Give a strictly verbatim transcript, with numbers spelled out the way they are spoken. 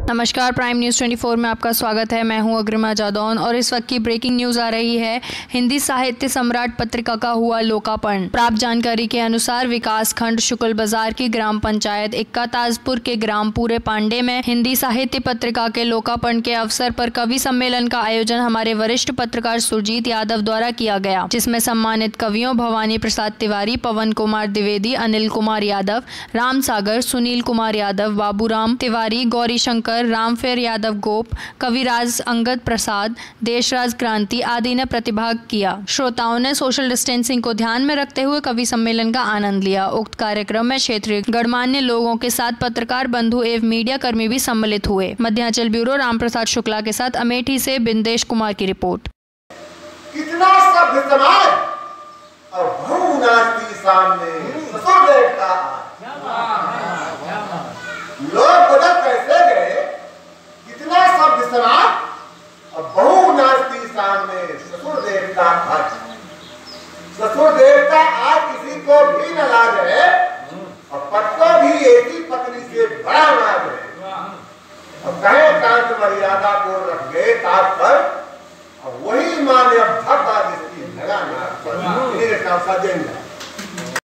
नमस्कार, prime news चौबीस में आपका स्वागत है। मैं हूं अग्रिमा जादौन और इस वक्त की ब्रेकिंग न्यूज आ रही है। हिंदी साहित्य सम्राट पत्रिका का हुआ लोकार्पण। प्राप्त जानकारी के अनुसार विकास खंड शुक्ल बाजार की ग्राम पंचायत इक्का ताजपुर के ग्राम पूरे पांडे में हिंदी साहित्य पत्रिका के लोकार्पण के अवसर पर कवि सम्मेलन का आयोजन हमारे वरिष्ठ पत्रकार सुरजीत यादव द्वारा किया गया, जिसमें सम्मानित कवियों भवानी प्रसाद तिवारी, पवन कुमार द्विवेदी, अनिल कुमार यादव, राम सागर, सुनील कुमार यादव, बाबूराम तिवारी, गौरी शंकर, रामफेर यादव गोप, कविराज अंगद प्रसाद, देशराज क्रांति आदि ने प्रतिभाग किया। श्रोताओं ने सोशल डिस्टेंसिंग को ध्यान में रखते हुए कवि सम्मेलन का आनंद लिया। उक्त कार्यक्रम में क्षेत्रीय गणमान्य लोगों के साथ पत्रकार बंधु एवं मीडिया कर्मी भी सम्मिलित हुए। मध्यांचल ब्यूरो राम प्रसाद शुक्ला के साथ अमेठी से बिंदेश कुमार की रिपोर्ट। कितना सभ्य समाज और बहुनास्ती सामने ससुर देखता। लोग बदल कैसे गए? कितना सभ्य समाज और बहुनास्ती सामने ससुर देखता। ससुर देखता आज किसी को भी न लाज है और पत्तों भी ऐसी पत्नी से बड़ा नाज है। और कहे कांत मर्यादा को रख गए ताप पर और वही माने अब धरता जिसकी लगा नाक पर।